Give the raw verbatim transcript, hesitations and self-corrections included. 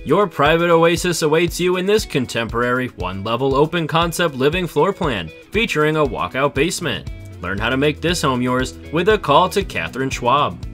Your private oasis awaits you in this contemporary, one-level open-concept living floor plan, featuring a walkout basement. Learn how to make this home yours with a call to Cathryn Schwab.